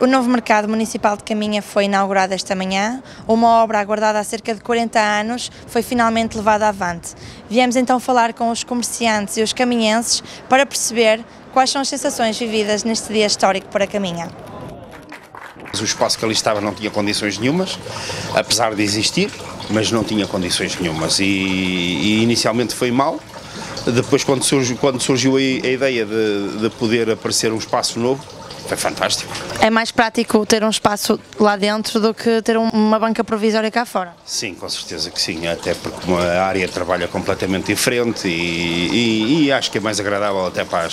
O novo mercado municipal de Caminha foi inaugurado esta manhã. Uma obra aguardada há cerca de 40 anos foi finalmente levada avante. Viemos então falar com os comerciantes e os caminhenses para perceber quais são as sensações vividas neste dia histórico para Caminha. O espaço que ali estava não tinha condições nenhumas, apesar de existir, mas não tinha condições nenhumas e inicialmente foi mal. Depois, quando surgiu a ideia de poder aparecer um espaço novo, foi fantástico. É mais prático ter um espaço lá dentro do que ter uma banca provisória cá fora? Sim, com certeza que sim, até porque a área de trabalho é completamente diferente e acho que é mais agradável até para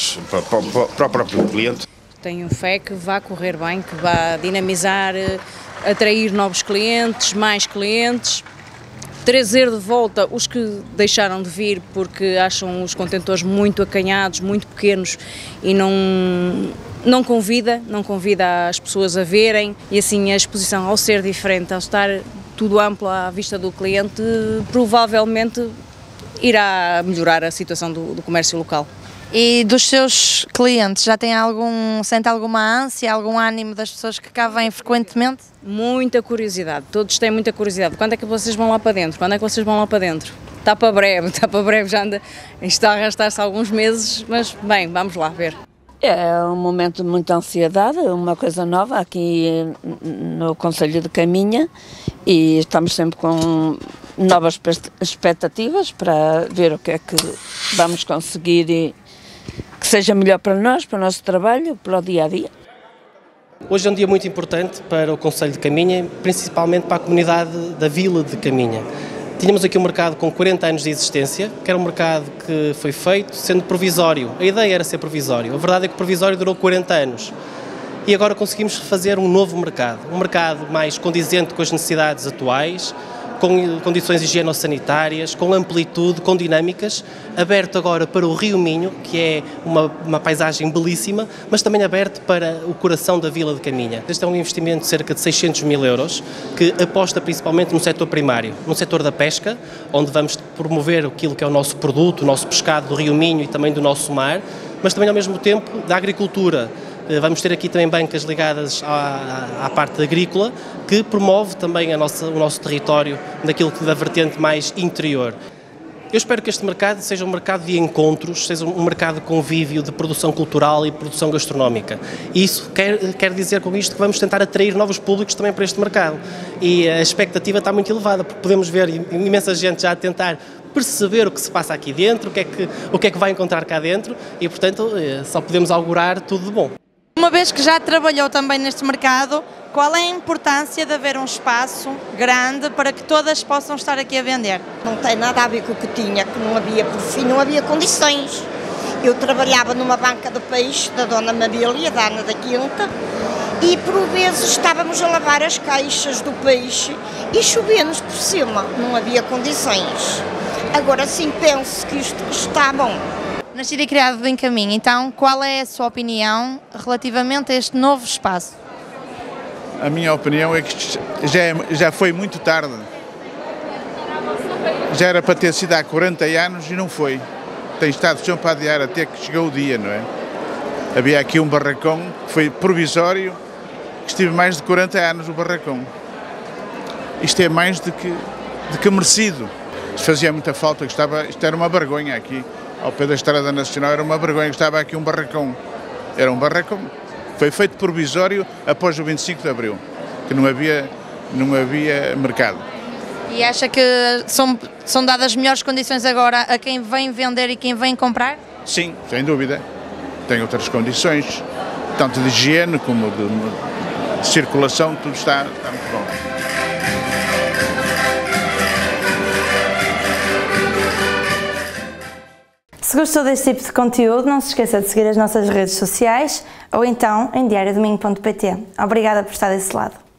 o próprio cliente. Tenho fé que vá correr bem, que vá dinamizar, atrair novos clientes, mais clientes, trazer de volta os que deixaram de vir porque acham os contentores muito acanhados, muito pequenos e não convida as pessoas a verem, e assim a exposição, ao ser diferente, ao estar tudo amplo à vista do cliente, provavelmente irá melhorar a situação do comércio local. E dos seus clientes, já sente alguma ânsia, algum ânimo das pessoas que cá vêm frequentemente? Muita curiosidade, todos têm muita curiosidade. Quando é que vocês vão lá para dentro? Quando é que vocês vão lá para dentro? Está para breve, já anda, está a arrastar-se há alguns meses, mas bem, vamos lá ver. É um momento de muita ansiedade, uma coisa nova aqui no Concelho de Caminha, e estamos sempre com novas expectativas para ver o que é que vamos conseguir e que seja melhor para nós, para o nosso trabalho, para o dia a dia. Hoje é um dia muito importante para o Concelho de Caminha, principalmente para a comunidade da Vila de Caminha. Tínhamos aqui um mercado com 40 anos de existência, que era um mercado que foi feito sendo provisório. A ideia era ser provisório. A verdade é que o provisório durou 40 anos. E agora conseguimos fazer um novo mercado. Um mercado mais condizente com as necessidades atuais, com condições higieno-sanitárias, com amplitude, com dinâmicas, aberto agora para o Rio Minho, que é uma paisagem belíssima, mas também aberto para o coração da Vila de Caminha. Este é um investimento de cerca de 600 mil euros, que aposta principalmente no setor primário, no setor da pesca, onde vamos promover aquilo que é o nosso produto, o nosso pescado do Rio Minho e também do nosso mar, mas também ao mesmo tempo da agricultura. Vamos ter aqui também bancas ligadas à parte agrícola, que promove também o nosso território naquilo que da vertente mais interior. Eu espero que este mercado seja um mercado de encontros, seja um mercado de convívio, de produção cultural e produção gastronómica. E isso quer dizer com isto que vamos tentar atrair novos públicos também para este mercado. E a expectativa está muito elevada, porque podemos ver imensa gente já a tentar perceber o que se passa aqui dentro, o que é que vai encontrar cá dentro e, portanto, só podemos augurar tudo de bom. Uma vez que já trabalhou também neste mercado, qual é a importância de haver um espaço grande para que todas possam estar aqui a vender? Não tem nada a ver com o que tinha, que não havia, por fim, não havia condições. Eu trabalhava numa banca de peixe da Dona Mabília, da Ana da Quinta, e por vezes estávamos a lavar as caixas do peixe e chovia-nos por cima, não havia condições. Agora sim penso que isto está bom. Nascido e criado em Caminha, então qual é a sua opinião relativamente a este novo espaço? A minha opinião é que já foi muito tarde. Já era para ter sido há 40 anos e não foi. Tem estado sempre a adiar até que chegou o dia, não é? Havia aqui um barracão que foi provisório, que estive mais de 40 anos no barracão. Isto é mais do que merecido. Isto fazia muita falta, isto era uma vergonha aqui. Ao pé da Estrada Nacional era uma vergonha, estava aqui um barracão. Era um barracão. Foi feito provisório após o 25 de Abril, que não havia mercado. E acha que são dadas melhores condições agora a quem vem vender e quem vem comprar? Sim, sem dúvida. Tem outras condições, tanto de higiene como de circulação, tudo está muito bom. Se gostou deste tipo de conteúdo, não se esqueça de seguir as nossas redes sociais ou então em diariodomingo.pt. Obrigada por estar desse lado.